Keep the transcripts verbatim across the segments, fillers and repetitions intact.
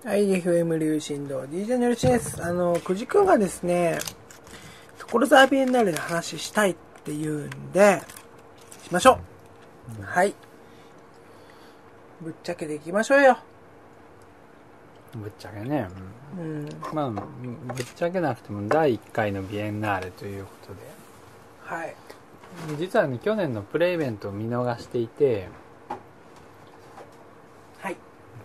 はい、エフエム 流進堂 ディージェー のよろしいです。あの、くじくんがですね、所沢ビエンナーレの話したいって言うんで、しましょう。うん、はい。ぶっちゃけていきましょうよ。 ぶっちゃけね。 うん。 まあ、ぶっちゃけなくてもだいいっかいのビエンナーレということで。 はい。 実はね、去年のプレイベントを見逃していて、 はい。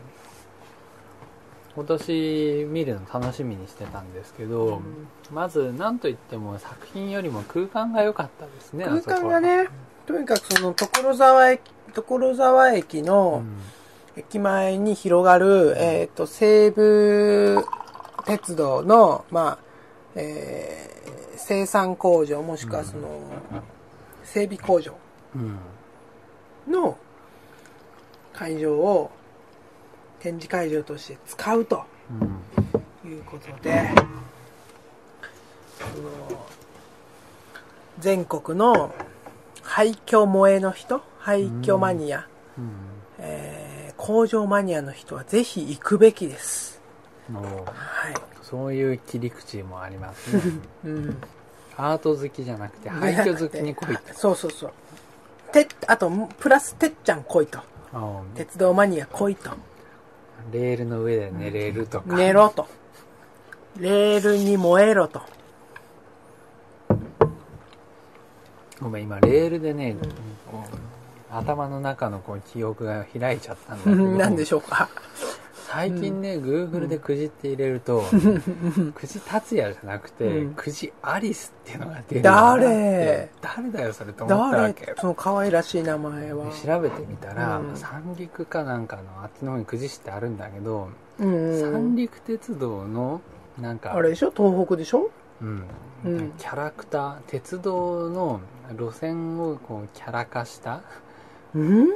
今年見るの楽しみにしてたんですけど、うん、まず何といっても作品よりも空間が良かったですね。 空間がね、とにかくその所沢駅、所沢駅の駅前に広がる、うん、えっと、西武鉄道の、まあ、えー、生産工場もしくはその、うん、整備工場の会場を展示会場として使うということで、その全国の廃墟萌えの人、廃墟マニア、うんうん、えー、工場マニアの人はぜひ行くべきです。 はい、そういう切り口もありますね。うん、アート好きじゃなくて廃墟好きに来いと。 そうそうそう。てあとプラスてっちゃん来いと。鉄道マニア来いと。 レールの上で寝れるとか。 寝ろと。レールに燃えろと。 ごめん、今レールでね、うん、頭の中のこう記憶が開いちゃったんだけど。 何でしょうか。 最近ね、うん、Google でくじって入れると、うん、くじ達也じゃなくて、うん、くじアリスっていうのが出る。 誰誰だよそれと思ったわけ。 誰その可愛らしい名前は。 調べてみたら、うん、三陸かなんかのあっちの方にくじ市ってあるんだけど、うん、三陸鉄道のなんかあれでしょ、東北でしょ、 うんうん、キャラクター、鉄道の路線をこうキャラ化した、 うん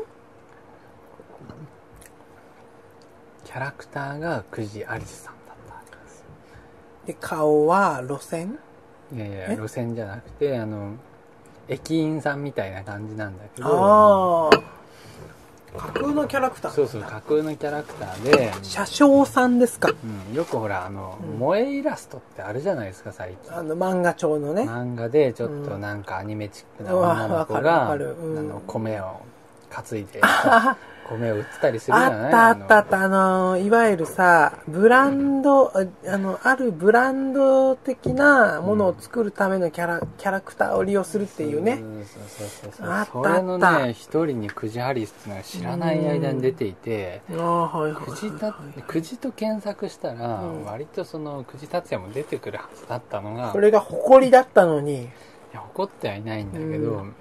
キャラクターがくじアリスさんだったんですよ。 で、顔は路線？ いやいや、路線じゃなくて、あの、駅員さんみたいな感じなんだけど。 ああ。架空のキャラクター。 そうそう、架空のキャラクターで。 車掌さんですか？ うん。よくほら、あの、うん、萌えイラストってあるじゃないですか、最近。 あの、漫画調のね。 漫画で、ちょっとなんかアニメチックな女の子が、うん、あの、米を担いで。米を売ってたりするじゃない？ あったあったあった。あの、いわゆるさ、ブランド、あの、あるブランド的なものを作るためのキャラ、キャラクターを利用するっていうね。 そうそうそうそう。 あったあった。 それのね、一人にくじアリスっていうのが知らない間に出ていて、 ああ、はいはい。 くじた、くじと検索したら、うん、割とその、くじ達也も出てくるはずだったのが、 それが誇りだったのに。 いや、誇ってはいないんだけど、うん、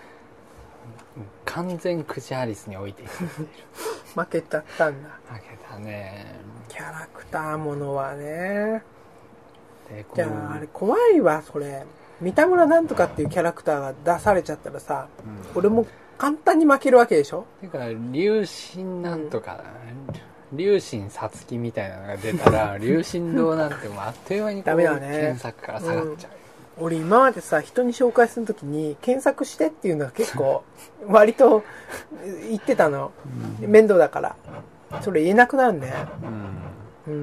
完全くじアリスに置いていってる。 負けちゃったんだ。 負けたね。 キャラクターものはね。 でじゃあ、あれ怖いわ、それ。三田村なんとかっていうキャラクターが出されちゃったらさ、うん、俺も簡単に負けるわけでしょ？ だから、龍神なんとか、うん、龍神さつきみたいなのが出たら、龍神堂なんてもうあっという間にこう、ね、検索から下がっちゃう。うん俺今までさ、人に紹介するときに検索してっていうのは結構割と言ってたの、うん、面倒だからそれ言えなくなるね、うんうん、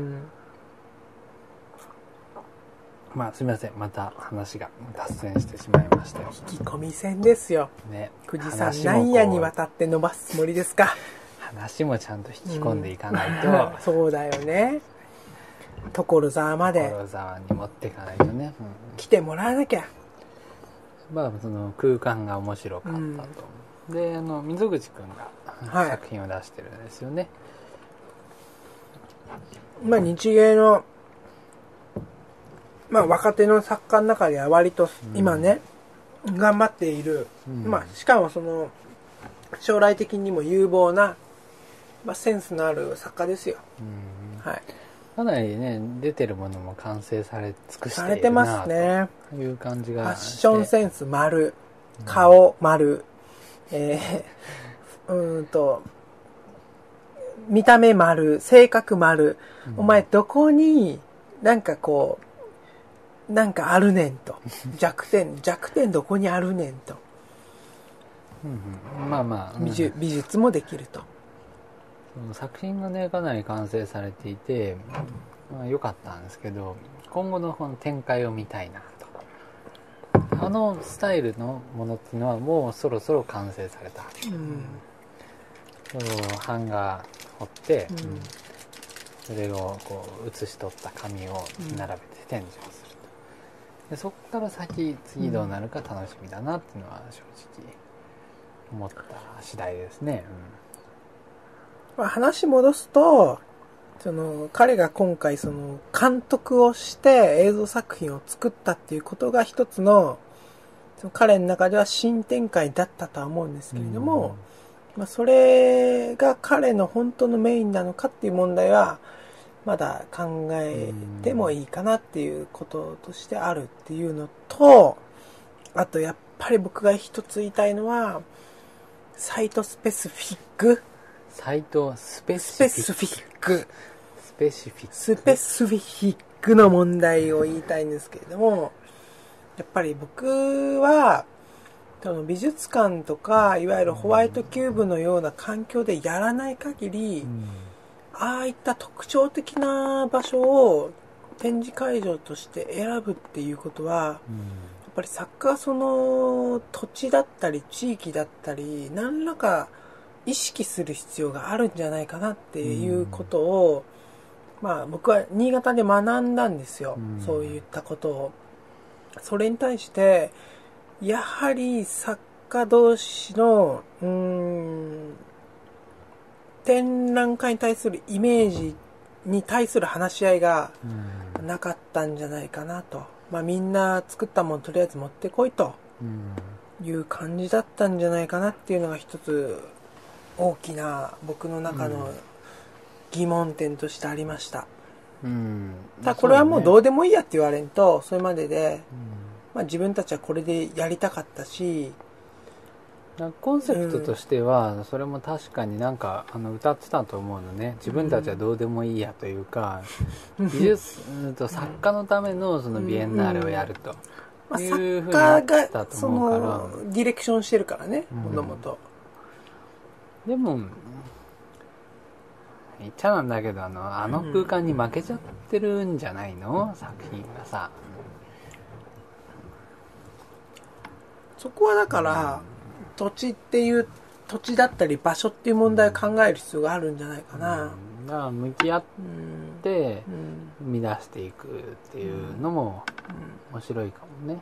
まあすみません、また話が脱線してしまいましたよ。 引き込み線ですよ、ね、久慈さん何夜にわたって伸ばすつもりですか？ 話もちゃんと引き込んでいかないと、 うん、そうだよね、所沢まで所沢に持っていかないとね、うん、 来てもらわなきゃ。 まあその空間が面白かったと、うん、であの溝口くんが作品を出してるんですよね、 はい、まあ日芸のまあ若手の作家の中では割と今ね、うん、頑張っている、うん、まあしかもその将来的にも有望な、まあ、センスのある作家ですよ、うん、はい、 かなりね出てるものも完成され尽くしているなされてますねという感じがファッションセンス丸、顔丸、うん、えー、うーんと見た目丸、性格丸、うん、お前どこになんかこうなんかあるねんと弱点弱点どこにあるねんと、 うんうん、まあまあ、うん、 美術、美術もできると。 そ作品がねかなり完成されていて、まあ、良かったんですけど、今後のこの展開を見たいなと。あのスタイルのものっていうのはもうそろそろ完成された、うん、版画彫って、うん、それをこう写し取った紙を並べて展示をすると、でそこから先次どうなるか楽しみだなっていうのは正直思った次第ですね、 うん、話戻すと、その彼が今回その監督をして映像作品を作ったっていうことが一つの、その彼の中では新展開だったとは思うんですけれども、うん、まあ、それが彼の本当のメインなのかっていう問題はまだ考えてもいいかなっていうこととしてあるっていうのと、あとやっぱり僕が一つ言いたいのはサイトスペシフィックサイトスペシフィックスペシフィックスペシフィックスペシフィックの問題を言いたいんですけれども、やっぱり僕はその美術館とかいわゆるホワイトキューブのような環境でやらない限り、うん、ああいった特徴的な場所を展示会場として選ぶっていうことは、うん、やっぱり作家はその土地だったり地域だったり何らか意識する必要があるんじゃないかなっていうことを、うん、まあ僕は新潟で学んだんですよ、うん、そういったことを。それに対してやはり作家同士のうーん展覧会に対するイメージに対する話し合いがなかったんじゃないかなと、まあ、みんな作ったものとりあえず持ってこいという感じだったんじゃないかなっていうのが一つ大きな僕の中の疑問点としてありました、うん、ただこれはもうどうでもいいやって言われんとそれまでで、うん、まあ、自分たちはこれでやりたかったし、 コンセプトとしてはそれも確かになんかあの歌ってたと思うのね。自分たちはどうでもいいやというか、うん、美術と作家のためのそのビエンナーレをやるというふうになってたと思うから、まあ、作家がそのディレクションしてるからね、もともと。 でも言っちゃなんだけど、あのあの空間に負けちゃってるんじゃないの、うん、作品がさ。 そこはだから、うん、土地っていう土地だったり場所っていう問題を考える必要があるんじゃないかな、 うん、だから向き合って生み出していくっていうのも面白いかもね。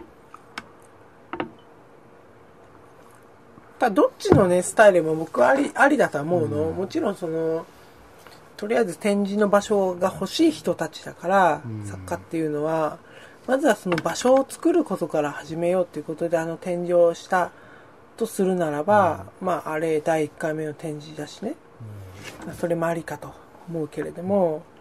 ただどっちのねスタイルも僕はありありだと思うの、うん、もちろんそのとりあえず展示の場所が欲しい人たちだから、うん、作家っていうのはまずはその場所を作ることから始めようということであの展示をしたとするならば、うん、まああれだいいっかいめの展示だしね、うん、それもありかと思うけれども、